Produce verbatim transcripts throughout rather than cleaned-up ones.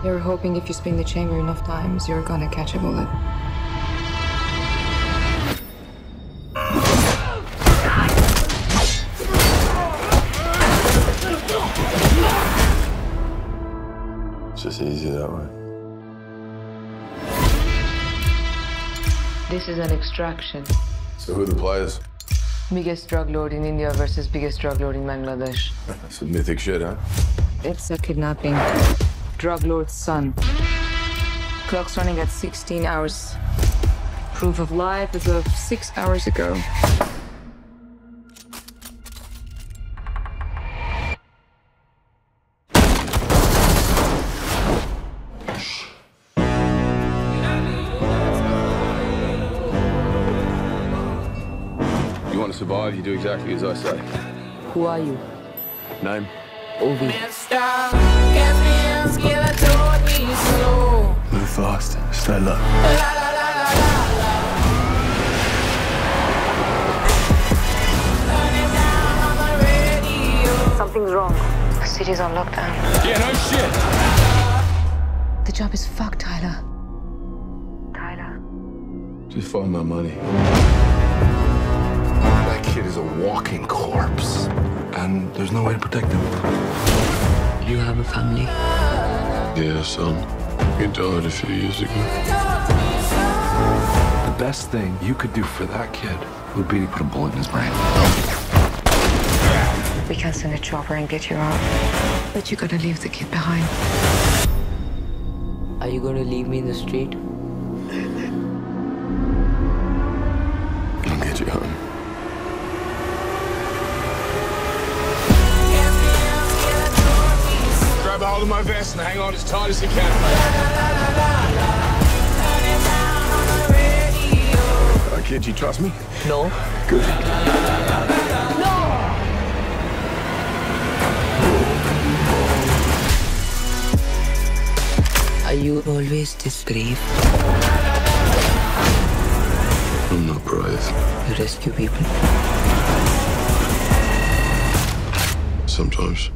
You're hoping if you spin the chamber enough times, you're gonna catch a bullet. It's just easy that way. This is an extraction. So who are the players? Biggest drug lord in India versus biggest drug lord in Bangladesh. Some mythic shit, huh? It's a kidnapping. Drug lord's son. Clock's running at sixteen hours. Proof of life as of six hours ago. You want to survive, you do exactly as I say. Who are you? Name? Ovi. Move fast, stay low. Something's wrong. The city's on lockdown. Yeah, no shit! The job is fucked, Tyler. Tyler. Just find my money. That kid is a walking corpse, and there's no way to protect him. You have a family. Yeah, son. He died a few years ago. The best thing you could do for that kid would be to put a bullet in his brain. We can send a chopper and get you out. But you gotta leave the kid behind. Are you going to leave me in the street? I'll get you home. Grab a hold of my vest and hang on as tight as you can. Uh, kid, you trust me? No. Good. Are you always this brave? I'm not brave. You rescue people. Sometimes.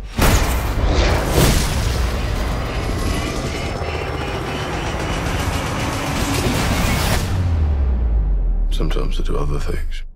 Sometimes I do other things.